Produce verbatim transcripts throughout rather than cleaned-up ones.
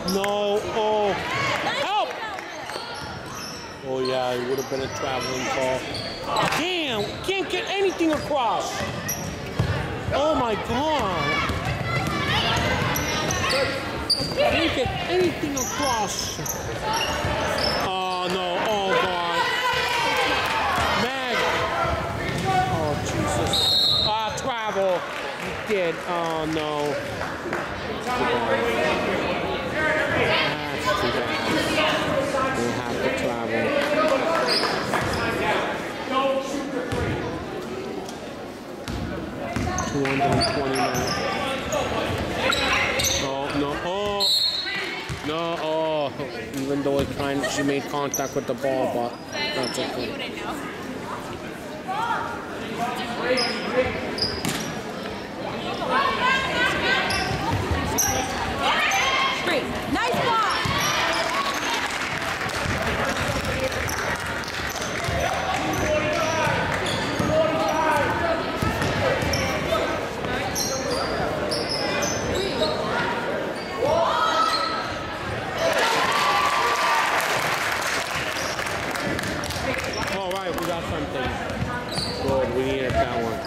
No. Oh. Help! Oh, yeah, it would have been a traveling call. Damn! Can't get anything across. Oh, my God. Can't get anything across. Oh, no. Oh, God. Mag. Oh, Jesus. Ah, travel. You did. Oh, no. That's too bad. We'll have to travel. two hundred twenty minutes. Oh, no. Oh. No. Oh. Even though it kind of, she made contact with the ball, but that's okay. Great. Nice block. All right, we got something. Good, we needed that one.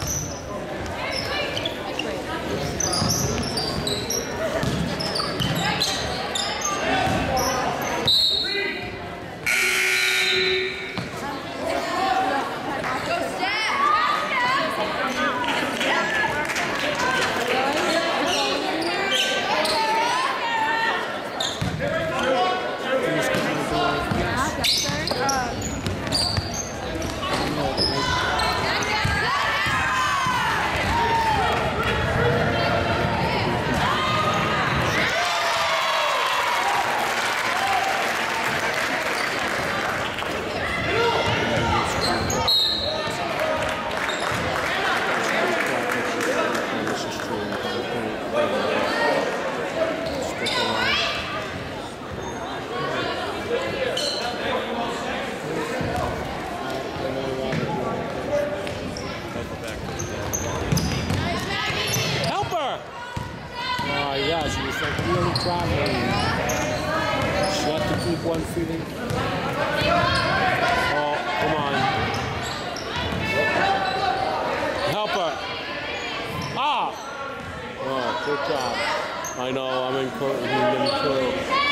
Yeah, she was like really traveling. She had to keep one feeling. Oh, come on. Help her. Ah! Oh, good job. I know, I'm encouraging them too.